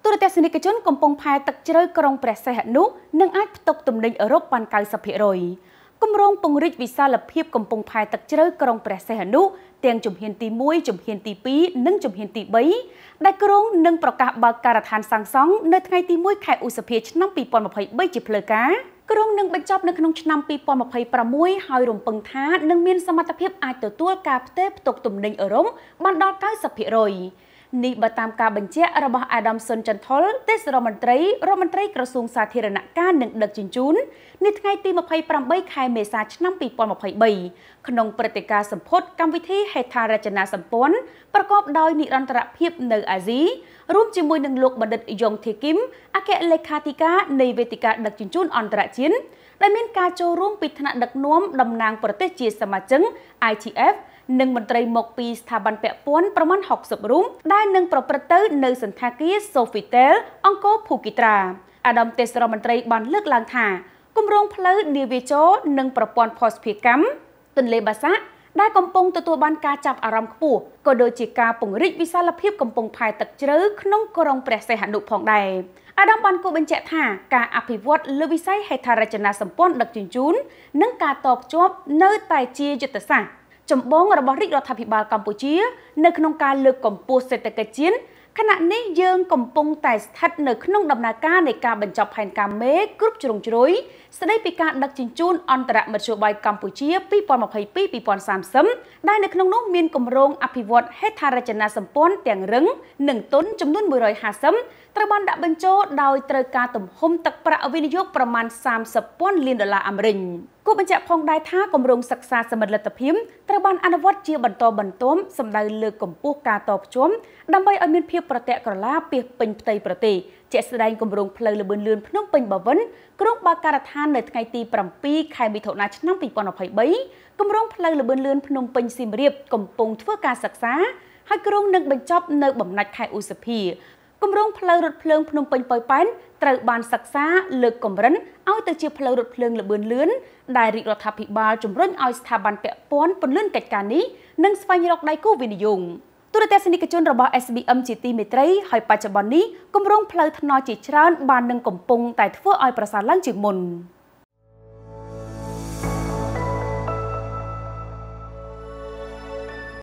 ទូរទស្សនិកជនកំពុងផែទឹកជ្រៅក្រុងព្រះសីហនុនឹងអាចផ្ទុកទំនិញអឺរ៉ុបបាន 90% គម្រោងពង្រីកវិសាលភាពកំពុងផែទឹកជ្រៅក្រុងព្រះសីហនុទាំងជំហានទី1ជំហានទី2និងជំហានទី3ដែលក្រុងនឹងប្រកាសបើកការដ្ឋានសាងសង់នៅថ្ងៃទី1ខែឧសភាឆ្នាំ2023ជាផ្លូវការក្រុងនឹងបញ្ចប់នៅក្នុងឆ្នាំ2026ហើយរំពឹងថានឹងមានសមត្ថភាពអាចទទួលការផ្ទេរផ្ទុកទំនិញអឺរ៉ុបបានដល់ 90%នេះបើតាមការបញ្ជាក់របស់ Adam Sonchantol ទេសរដ្ឋមន្ត្រីក្រសួងសាធារណការនិងដឹកជញ្ជូននៅថ្ងៃទី28ខែមេសាឆ្នាំ2023ក្នុងព្រឹត្តិការណ៍សម្ពោធកម្មវិធីហេដ្ឋារចនាសម្ព័ន្ធប្រកបដោយនិរន្តរភាពនៅអាស៊ីរួមជាមួយនឹងលោកបណ្ឌិតយ៉ុងធីគីមអគ្គលេខាធិការនៃវេទិកាដឹកជញ្ជូនអន្តរជាតិដែលមានការចូលរួមពីថ្នាក់ដឹកនាំតំណាងប្រទេសជាសមាជិក ITF និងមន្ត្រីមកពីស្ថាប័នពាក់ព័ន្ធប្រមាណ60រូបដែលនឹងប្រព្រឹត្តទៅនៅសន្តាគារ Sofitel អង្គរភូគីត្រាអាដាមទេសរដ្ឋមន្ត្រីបានលើកឡើងថាគម្រោងផ្លូវនាវាចរនិងប្រព័ន្ធភស្តុភារកម្មទន្លេបាសាក់ដែលកំពុងទទួលបានការចាប់អារម្មណ៍ខ្ពស់ក៏ដូចជាការពង្រីកវិសាលភាពកំពង់ផែទឹកជ្រៅក្នុងក្រុងព្រះសីហនុផងដែរអាដាមបានគូបញ្ជាក់ថាការអភិវឌ្ឍលើវិស័យហេដ្ឋារចនាសម្ព័ន្ធដឹកជញ្ជូននិងការតភ្ជាប់នៅតែជាយុទ្ធសាស្ត្រចម្បងរបស់រាជរដ្ឋាភិបាលកម្ពុជានៅក្នុងការលើកកម្ពស់សេដ្ឋកិច្ចជាតិខណៈនេះយើងកំពុងតែស្ថិតនៅក្នុងដំណើរការនៃការបញ្ចប់ផែនការមេគ្រប់ជ្រុងជ្រោយស្ដីពីការដឹកជញ្ជូនអន្តរមធ្យោបាយកម្ពុជា2022-2030ដែលនៅក្នុងនោះមានគម្រោងអភិវឌ្ឍហេដ្ឋារចនាសម្ព័ន្ធទាំងរឹងនិងទន់ចំនួន150ត្រូវបានដាក់បញ្ចូលដោយត្រូវការទំហំទឹកប្រាក់វិនិយោគប្រមាណ$30,000 លានអាមេរិកគូបញ្ជាក់ផងដែរថាគម្រោងសិក្សាសមិទ្ធលទ្ធភាពត្រូវបានអនុវត្តជាបន្តបន្ទាប់សម្ដៅលើកម្ពស់ការតភ្ជាប់ដើម្បីឲ្យមានភាពប្រទាក់ក្រឡាពាសពេញផ្ទៃប្រទេសជាក់ស្ដែងគម្រោងផ្លូវល្បឿនលឿនភ្នំពេញបាវិនក្រុងបើកការដ្ឋាននៅថ្ងៃទី7ខែមិថុនាឆ្នាំ2023គម្រោងផ្លូវល្បឿនលឿនភ្នំពេញសៀមរាបកំពុងធ្វើការសិក្សាហើយក្រុងនឹងបញ្ចប់នៅបំណាច់ខែឧសភាគម្រោងផ្លូវរថភ្លើងភ្នំពេញប៉ោយប៉ែនត្រូវបានសិក្សាលើកកម្រិតឲ្យទៅជាផ្លូវរថភ្លើងល្បឿនលឿនដែលរាជរដ្ឋាភិបាលជំរុញឲ្យស្ថាប័នពាក់ព័ន្ធពន្លឿនកិច្ចការនេះនិងស្វែងរកដៃគូវិនិយោគទូរទស្សនិកជនរបស់ SBM ជាទីមេត្រីហើយបច្ចុប្បន្ននេះគម្រោងផ្លូវថ្នល់ជាច្រើនបាននឹងកំពុងតែធ្វើឲ្យប្រសើរឡើងជាងមុន